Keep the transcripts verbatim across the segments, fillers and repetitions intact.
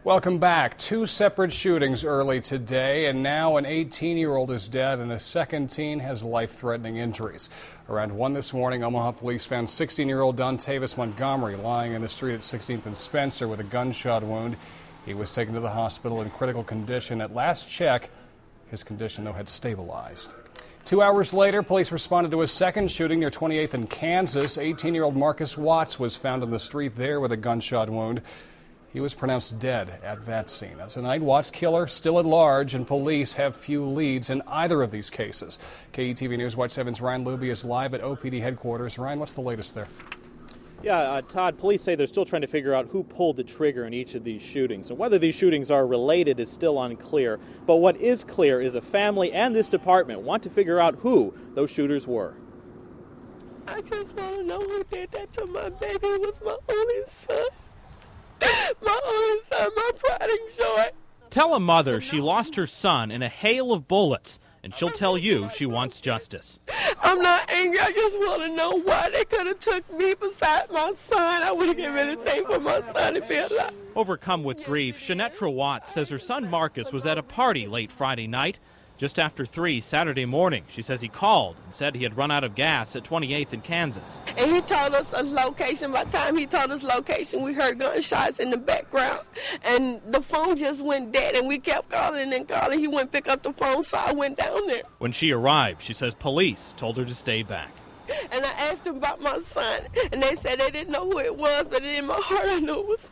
Welcome back. Two separate shootings early today, and now an eighteen-year-old is dead and a second teen has life-threatening injuries. Around one this morning, Omaha police found sixteen-year-old Dontavis Montgomery lying in the street at sixteenth and Spencer with a gunshot wound. He was taken to the hospital in critical condition. At last check, his condition, though, had stabilized. Two hours later, police responded to a second shooting near twenty-eighth and Kansas. eighteen-year-old Marcus Watts was found in the street there with a gunshot wound. He was pronounced dead at that scene. As tonight, Watts' killer still at large, and police have few leads in either of these cases. K E T V News Watch seven's Ryan Luby is live at O P D headquarters. Ryan, what's the latest there? Yeah, uh, Todd, police say they're still trying to figure out who pulled the trigger in each of these shootings. And whether these shootings are related is still unclear. But what is clear is a family and this department want to figure out who those shooters were. I just want to know who did that to my baby. It was my only son. My only son, my pride and joy. Tell a mother she lost her son in a hail of bullets, and she'll tell you she wants justice. I'm not angry. I just want to know why they could have took me beside my son. I would have given anything for my son to be alive. Overcome with grief, Shanetra Watts says her son Marcus was at a party late Friday night. Just after three Saturday morning, she says he called and said he had run out of gas at twenty-eighth in Kansas. And he told us a location. By the time he told us location, we heard gunshots in the background. And the phone just went dead, and we kept calling and calling. He wouldn't pick up the phone, so I went down there. When she arrived, she says police told her to stay back. And I asked them about my son, and they said they didn't know who it was, but in my heart I knew it was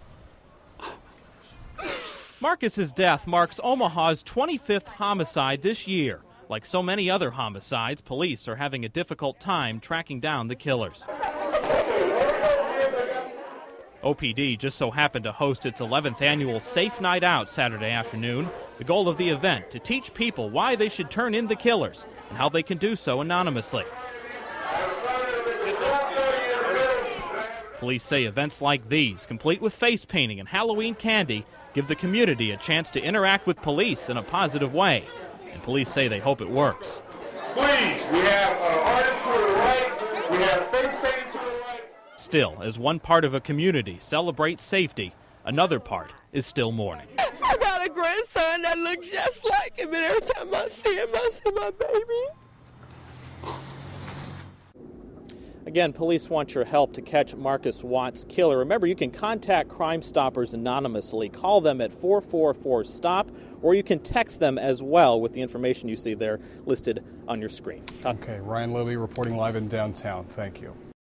him. Marcus's death marks Omaha's twenty-fifth homicide this year. Like so many other homicides, police are having a difficult time tracking down the killers. O P D just so happened to host its eleventh annual Safe Night Out Saturday afternoon. The goal of the event, to teach people why they should turn in the killers and how they can do so anonymously. Police say events like these, complete with face painting and Halloween candy, give the community a chance to interact with police in a positive way. And police say they hope it works. Please, we have uh, artists to the right, we have face painting to the right. Still, as one part of a community celebrates safety, another part is still mourning. I got a grandson that looks just like him, and every time I see him, I see my baby. Again, police want your help to catch Marcus Watts' killer. Remember, you can contact Crime Stoppers anonymously. Call them at four four four STOP, or you can text them as well with the information you see there listed on your screen. Okay, Ryan Luby reporting live in downtown. Thank you.